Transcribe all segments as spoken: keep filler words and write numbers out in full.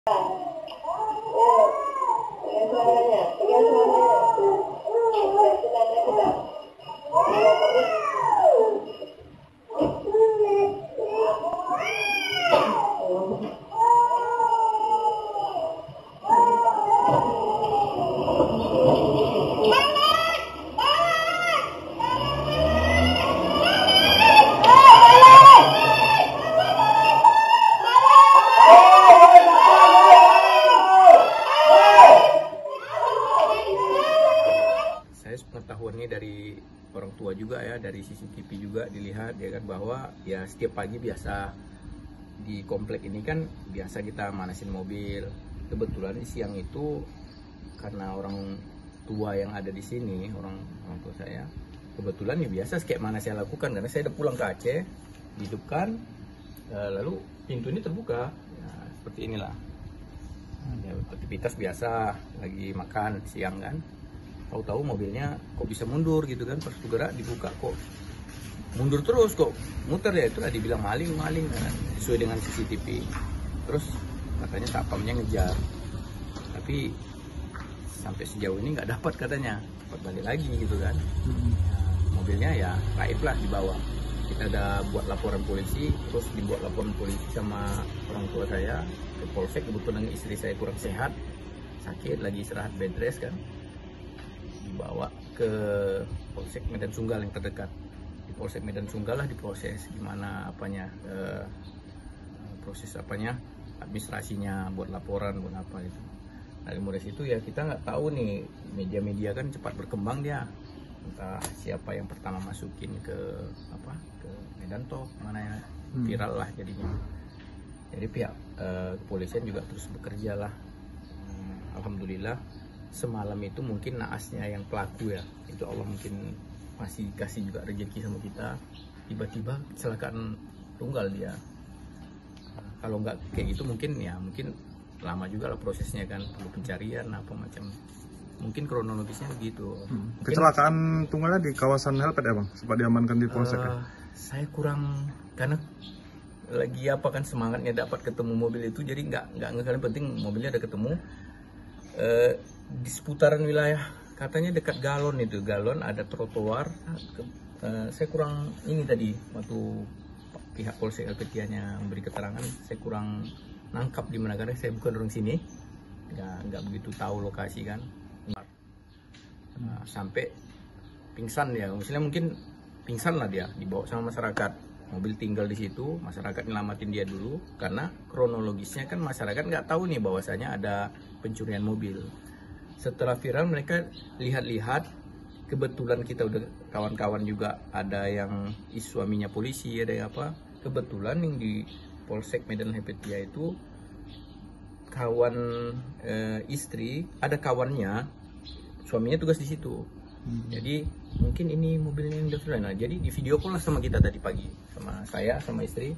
Pengetahuannya dari orang tua juga ya, dari C C T V juga dilihat ya kan, bahwa ya setiap pagi biasa di komplek ini kan biasa kita manasin mobil. Kebetulan di siang itu karena orang tua yang ada di sini, orang orang tua saya, kebetulan ya biasa kayak mana saya lakukan karena saya udah pulang ke Aceh, hidupkan lalu pintu ini terbuka ya, seperti inilah ya, aktivitas biasa lagi makan siang kan. Tahu-tahu mobilnya kok bisa mundur gitu kan, pas gerak dibuka kok mundur terus, kok muter ya, itulah dibilang maling-maling kan, sesuai dengan C C T V. Terus katanya satpamnya ngejar, tapi sampai sejauh ini nggak dapat katanya, dapat balik lagi gitu kan. Nah, mobilnya ya gaib lah di bawah. Kita ada buat laporan polisi, terus dibuat laporan polisi sama orang tua saya ke polsek. Kebetulan istri saya kurang sehat, sakit lagi istirahat bed rest kan, dibawa ke Polsek Medan Sunggal yang terdekat. Di Polsek Medan Sunggal lah diproses gimana apanya, eh, proses apanya, administrasinya, buat laporan, buat apa itu. Dari mulai situ ya kita nggak tahu nih, media-media kan cepat berkembang dia, entah siapa yang pertama masukin ke apa, ke Medan toh mana ya, viral lah jadinya. Jadi pihak eh, kepolisian juga terus bekerja lah. Hmm, Alhamdulillah. Semalam itu mungkin naasnya yang pelaku ya, itu Allah mungkin masih kasih juga rezeki sama kita, tiba-tiba kecelakaan tunggal dia. Kalau nggak kayak gitu mungkin ya mungkin lama juga lah prosesnya kan, perlu pencarian apa macam, mungkin kronologisnya begitu. Hmm. Kecelakaan tunggalnya di kawasan Helpet ya bang, sempat diamankan di polsek uh, ya? Saya kurang, karena lagi apa kan semangatnya dapat ketemu mobil itu, jadi nggak nggak nggak penting mobilnya ada ketemu. Uh, di seputaran wilayah katanya dekat Galon itu, Galon ada trotoar. Uh, saya kurang ini tadi waktu pihak Polsek Alketianya memberi keterangan, saya kurang nangkap di mana karena saya bukan orang sini, nggak nggak begitu tahu lokasi kan. Uh, sampai pingsan ya, misalnya mungkin pingsan lah dia, dibawa sama masyarakat, mobil tinggal di situ, masyarakat nyelamatin dia dulu karena kronologisnya kan masyarakat nggak tahu nih bahwasanya ada pencurian mobil. Setelah viral mereka lihat-lihat, kebetulan kita udah kawan-kawan juga ada yang suaminya polisi, ada yang apa, kebetulan yang di Polsek Medan Helpetia itu kawan e, istri, ada kawannya suaminya tugas di situ. Hmm. Jadi mungkin ini mobilnya yang udah viral. Nah, jadi di video call lah sama kita tadi pagi, sama saya sama istri.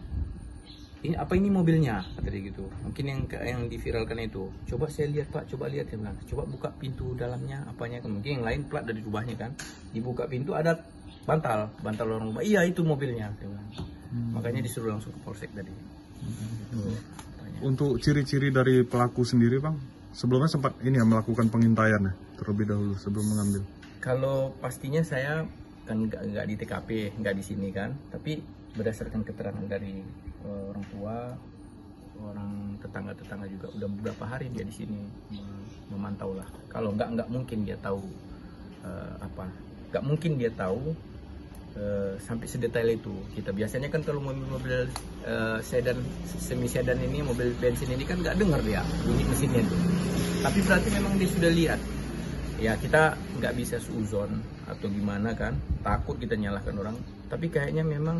Ini apa ini mobilnya, kata dia gitu. Mungkin yang yang diviralkan itu, coba saya lihat pak, coba lihat, dia bilang, coba buka pintu dalamnya apanya, mungkin yang lain plat dari rumahnya kan, dibuka pintu ada bantal, bantal orang rumah, iya itu mobilnya, dia bilang. Hmm. Makanya disuruh langsung ke polsek tadi. Hmm. Gitu, untuk ciri-ciri dari pelaku sendiri bang, sebelumnya sempat ini ya melakukan pengintaian ya terlebih dahulu sebelum mengambil. Kalau pastinya saya kan nggak nggak di T K P, nggak di sini kan, tapi berdasarkan keterangan dari uh, orang tua, orang tetangga-tetangga juga udah beberapa hari dia di sini memantau lah. Kalau nggak nggak mungkin dia tahu uh, apa, nggak mungkin dia tahu uh, sampai sedetail itu. Kita biasanya kan kalau mobil-mobil uh, sedan, semi sedan ini, mobil bensin ini kan nggak dengar dia bunyi mesinnya itu. Tapi berarti memang dia sudah lihat. Ya kita nggak bisa seuzon atau gimana kan, takut kita nyalahkan orang. Tapi kayaknya memang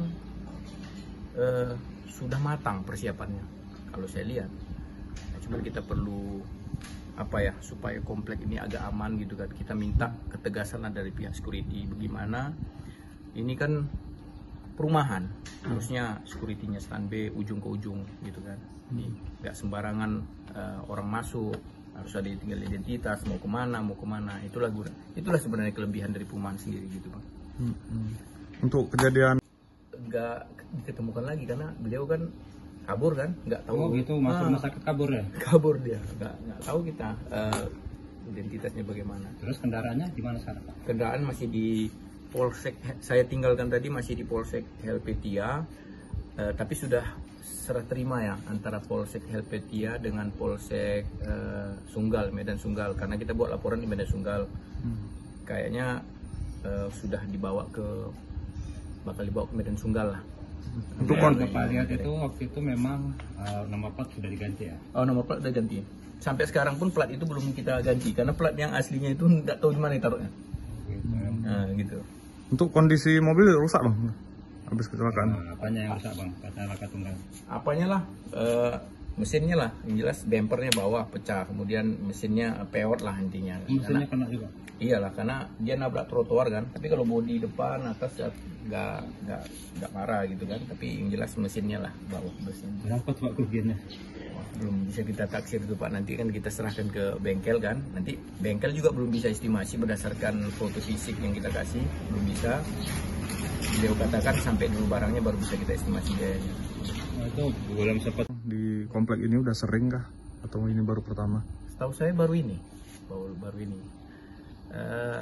Uh, sudah matang persiapannya kalau saya lihat. Nah, cuma kita perlu apa ya, supaya komplek ini agak aman gitu kan, kita minta ketegasan dari pihak security. Bagaimana ini kan perumahan, harusnya securitynya standby ujung ke ujung gitu kan, nggak sembarangan uh, orang masuk, harus ada tinggal identitas, mau kemana mau kemana. Itulah guna, itulah sebenarnya kelebihan dari perumahan sendiri gitu bang. Hmm. Untuk kejadian nggak diketemukan lagi karena beliau kan kabur kan, nggak tahu. Oh gitu, masuk Ah, rumah sakit kabur ya? kabur dia, nggak nggak tahu kita eh, identitasnya bagaimana. Terus kendaraannya di mana sekarang Pak? Kendaraan masih di Polsek, saya tinggalkan tadi masih di Polsek Helvetia, eh, tapi sudah serah terima ya antara Polsek Helvetia dengan Polsek eh, Sunggal, Medan Sunggal, karena kita buat laporan di Medan Sunggal. Kayaknya eh, sudah dibawa ke, bakal dibawa ke Medan Sunggal lah. Untuk Ya, kon- Bapak lihat itu waktu itu memang uh, nama plat sudah diganti ya? Oh, nomor plat udah ganti. Sampai sekarang pun plat itu belum kita ganti karena plat yang aslinya itu nggak tahu di mana ditaruhnya. Gitu ya. Nah, gitu. Untuk kondisi mobil rusak bang, habis kecelakaan. Nah, apanya yang rusak bang? Kata laka tunggal. Apanya lah, eh, mesinnya lah, yang jelas bempernya bawah pecah, kemudian mesinnya peot lah intinya. Mesinnya Karena- kena juga. iyalah, karena dia nabrak trotoar kan. Tapi kalau bodi depan atas ya nggak nggak nggak parah gitu kan. Tapi yang jelas mesinnya lah bawah mesin. Berapa tuh Pak kerugiannya? Wah, belum bisa kita taksir itu Pak, nanti kan kita serahkan ke bengkel kan. Nanti bengkel juga belum bisa estimasi berdasarkan foto fisik yang kita kasih, belum bisa. Beliau katakan sampai dulu barangnya baru bisa kita estimasi biayanya. Nah, itu belum sempat. Di komplek ini udah sering kah? Atau ini baru pertama? Setahu saya baru ini, baru baru ini. Eh,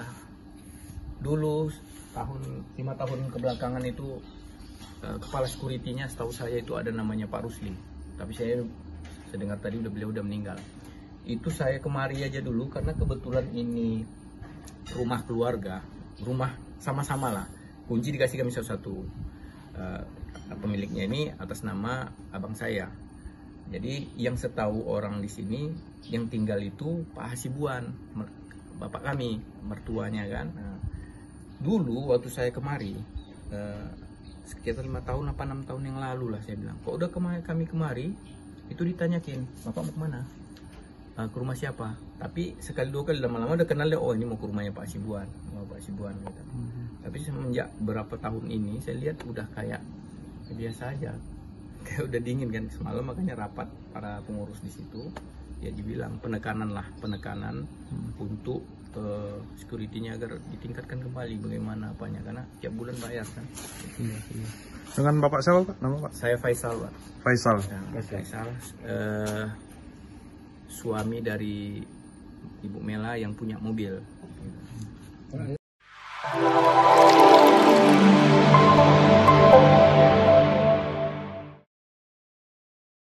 dulu tahun lima tahun kebelakangan itu eh, kepala security-nya setahu saya itu ada namanya Pak Rusli. Tapi saya saya dengar tadi udah beliau udah meninggal. Itu saya kemari aja dulu karena kebetulan ini rumah keluarga, rumah sama-sama lah. Kunci dikasih kami satu-satu. Eh, pemiliknya ini atas nama abang saya. Jadi yang setahu orang di sini yang tinggal itu Pak Hasibuan, mer- bapak kami, mertuanya kan. Nah, dulu waktu saya kemari, eh, sekitar lima tahun apa enam tahun yang lalu lah saya bilang, kok udah kemari, kami kemari, itu ditanyakin, bapak mau kemana? "Eh, ke rumah siapa?" Tapi sekali dua kali lama-lama udah kenal dia, oh ini mau ke rumahnya Pak Hasibuan, mau Pak Hasibuan gitu. Tapi semenjak berapa tahun ini saya lihat udah kayak ya biasa aja, kayak udah dingin kan. Semalam makanya rapat para pengurus di situ, ya dibilang penekanan lah, penekanan untuk uh, security-nya agar ditingkatkan kembali bagaimana apanya, karena tiap bulan bayar kan. Iya, iya. Dengan bapak siapa pak? Nama pak? Saya Faisal Pak. Faisal. Nah, Faisal, eh, suami dari Ibu Mela yang punya mobil.